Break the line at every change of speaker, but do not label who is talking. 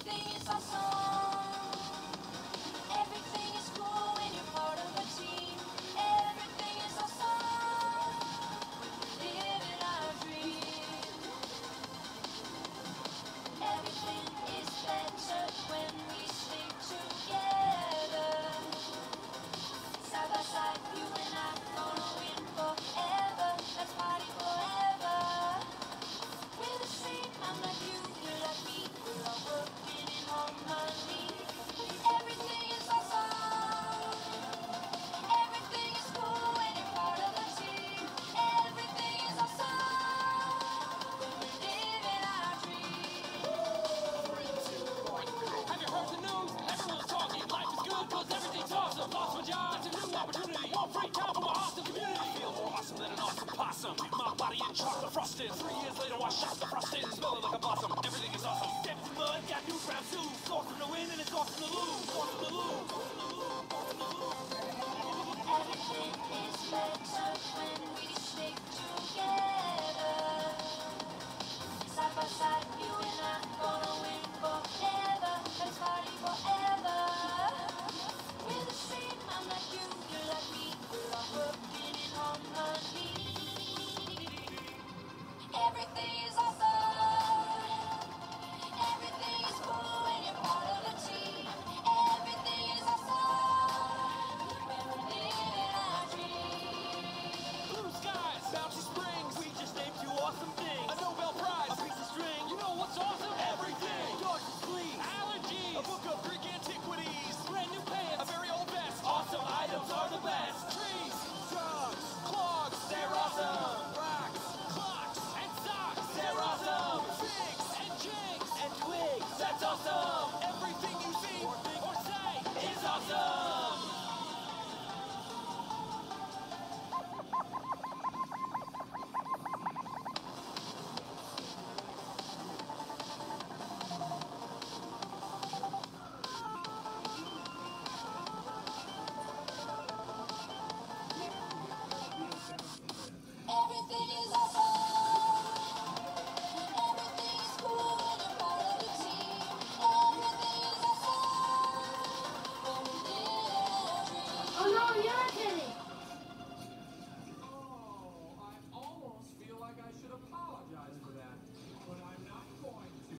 Everything is awesome. Everything is cool when you're part of a team. Everything is awesome. Living our dream. Everything is better when we stick together. Side by side, you and I gonna win forever. Let's party forever. We're the same, I'm like you, you're like me. We're all working in harmony. Everything is awesome. Everything is cool when you're part of a team. Everything is awesome. When we're living our dream.
Have you heard the news? Everyone's talking. Life is good cause everything's awesome. Lost my job, it's a new opportunity. More free time for my awesome community. I feel more awesome than an awesome possum. My body in chocolate frosting. 3 years later I shot the frosting. Smelling like a blossom. Everything is awesome. Stepped in mud, got new brown shoes. Awesome to win and it's awesome to lose. Awesome to lose.
Everything is better when we stick together. Side by side, you and I gonna win forever. Let's party forever. We're the same, I'm like you, you're like me. We're all working in harmony. Everything is awesome. Everything is cool when you're part of a team. Everything is awesome. When we're living our dream.
Blue skies, bouncy springs. We just named two awesome things. A Nobel Prize, a piece of string. You know what's awesome? Everything. Dogs and sleeves. Allergies. A book of Greek antiquities. Brand new pants. A very old vest. Awesome items are the best. Trees, drugs, clogs. They're awesome. Rocks, clocks, and socks. They're awesome. Figs and jigs and twigs. That's awesome. Everything you see or think or say is awesome.
Everything is awesome. Everything is cool when you're part of a team. Everything is awesome. When we live our dream.
Oh no, you're kidding.